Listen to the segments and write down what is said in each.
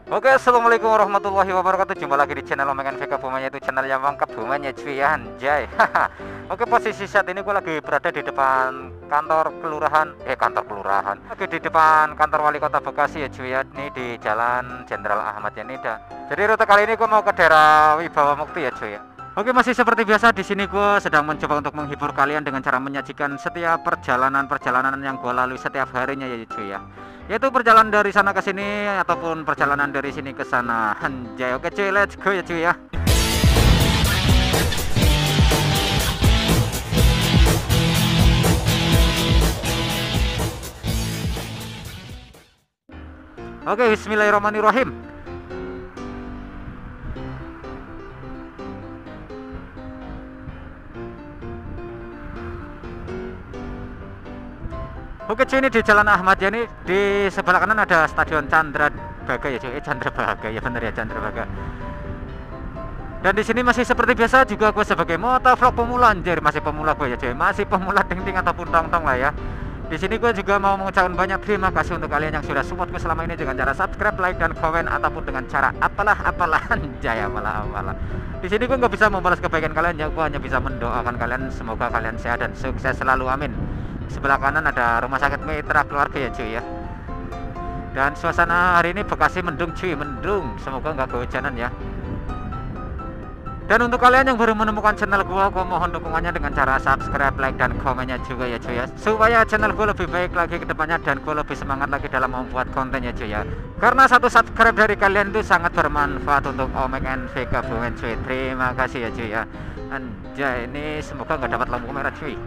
Oke, assalamualaikum warahmatullahi wabarakatuh. Jumpa lagi di channel Omeng NVK Bumanya, itu channel yang mangkap bumanya cuy ya, anjay. Oke, posisi saat ini gue lagi berada di depan kantor kelurahan, lagi di depan kantor wali kota Bekasi ya cuy ya. Ini di Jalan Jenderal Ahmad Yani dah. Jadi rute kali ini gue mau ke daerah Wibawa Mukti ya cuy ya. Oke, masih seperti biasa di sini gue sedang mencoba untuk menghibur kalian dengan cara menyajikan setiap perjalanan yang gue lalui setiap harinya ya cuy ya. Yaitu perjalanan dari sana ke sini ataupun perjalanan dari sini ke sana. Anjay, oke cuy, let's go ya cuy ya. Oke, bismillahirrahmanirrahim. Oke cuy, ini di Jalan Ahmad Yani, di sebelah kanan ada Stadion Candrabaga ya cuy. Candrabaga ya, bener ya, Candrabaga. Dan di sini masih seperti biasa juga gue sebagai motovlog pemula, anjir, masih pemula gue ya cuy. Masih pemula ting-ting ataupun tong-tong lah ya. Di sini gue juga mau mengucapkan banyak terima kasih untuk kalian yang sudah support gue selama ini dengan cara subscribe, like, dan komen ataupun dengan cara apalah anjay, apalah. Di sini gue nggak bisa membalas kebaikan kalian ya, gue hanya bisa mendoakan kalian semoga kalian sehat dan sukses selalu, amin. Sebelah kanan ada rumah sakit Mitra Keluarga ya cuy ya. Dan suasana hari ini Bekasi mendung cuy, mendung. Semoga nggak kehujanan ya. Dan untuk kalian yang baru menemukan channel gua mohon dukungannya dengan cara subscribe, like, dan komennya juga ya cuy ya, supaya channel gua lebih baik lagi ke depannya dan gua lebih semangat lagi dalam membuat kontennya cuy ya. Karena satu subscribe dari kalian itu sangat bermanfaat untuk Omeng NVK Bumen cuy. Terima kasih ya cuy ya. Anjay, ini semoga nggak dapat lampu merah cuy.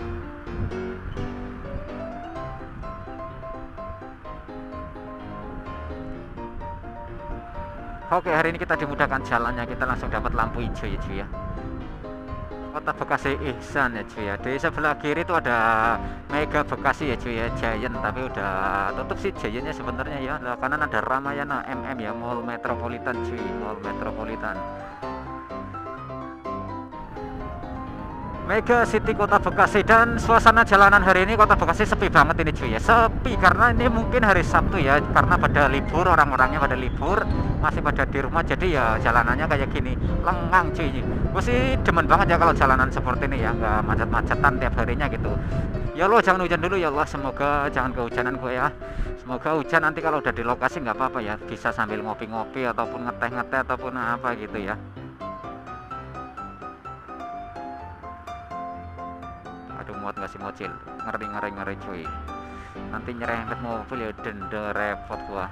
Oke, hari ini kita dimudahkan jalannya, kita langsung dapat lampu hijau ya cuy ya. Kota Bekasi Ihsan ya cuy ya. Di sebelah kiri itu ada Mega Bekasi ya cuy ya, Giant, tapi udah tutup sih Giantnya sebenarnya ya. Di kanan ada Ramayana MM ya, Mall Metropolitan cuy, Mall Metropolitan. Mega City Kota Bekasi. Dan suasana jalanan hari ini Kota Bekasi sepi banget ini cuy ya. Sepi karena ini mungkin hari Sabtu ya, karena pada libur, orang-orangnya pada libur, masih pada di rumah, jadi ya jalanannya kayak gini, lengang cuy. Gue sih demen banget ya kalau jalanan seperti ini ya, nggak macet-macetan tiap harinya gitu. Ya Allah, jangan hujan dulu ya Allah, semoga jangan kehujanan gue ya. Semoga hujan nanti kalau udah di lokasi nggak apa-apa ya, bisa sambil ngopi-ngopi ataupun ngeteh-ngeteh ataupun apa gitu ya. Aduh, muat gak sih mocil, ngeri cuy. Nanti nyerempet mobil ya denda, repot gua.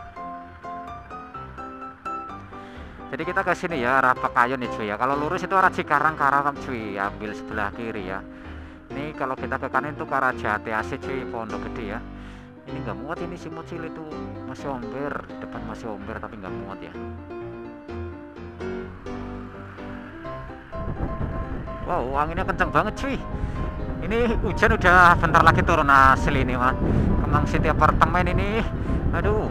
Jadi kita ke sini ya, arah Pekayon nih cuy ya. Kalau lurus itu arah Cikarang Karawang cuy, ambil sebelah kiri ya. Ini kalau kita ke kanan itu ke arah Jati Asih cuy, Pondok Gede ya. Ini nggak muat ini si mocil itu, masih omber, depan masih omber tapi nggak muat ya. Wow, anginnya kenceng banget cuy. Ini hujan udah bentar lagi turun asli ini mah. Kemang City apartemen ini. Aduh.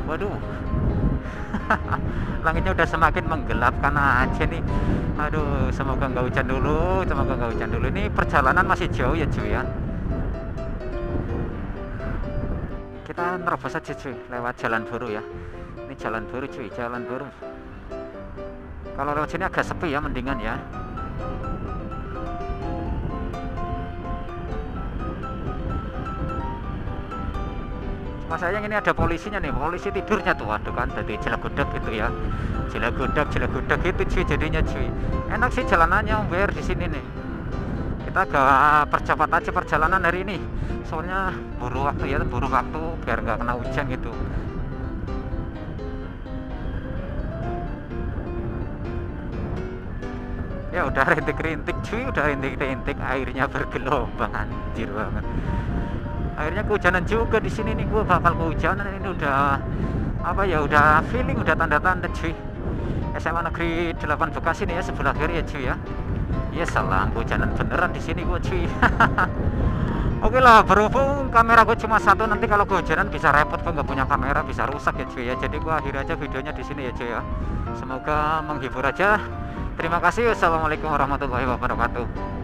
Langitnya udah semakin menggelapkan aja nih. Aduh, semoga nggak hujan dulu, Ini perjalanan masih jauh ya cuy ya. Kita nerobos aja cuy, lewat jalan baru ya. Ini jalan baru cuy, jalan baru. Kalau lewat sini agak sepi ya, mendingan ya. Mas sayang ini ada polisinya nih, polisi tidurnya tuh, waduh kan, dari jelagodak gitu ya, jelagodak gitu cuy jadinya cuy. Enak sih jalanannya Umber di sini nih. Kita agak percepat aja perjalanan hari ini, soalnya buru waktu biar nggak kena hujan gitu. Ya udah rintik-rintik cuy, airnya bergelombang, anjir banget. Akhirnya kehujanan juga di sini nih, gue bakal kehujanan ini udah apa ya, udah feeling, udah tanda-tanda cuy. SMA Negeri 8 Bekasi nih ya, sebelah kiri ya cuy ya. Ya salah, kehujanan beneran di sini gue cuy. Oke lah, berhubung kamera gue cuma satu, nanti kalau kehujanan bisa repot, gue nggak punya kamera, bisa rusak ya cuy ya. Jadi gue akhir aja videonya di sini ya cuy ya. Semoga menghibur aja. Terima kasih. Wassalamualaikum warahmatullahi wabarakatuh.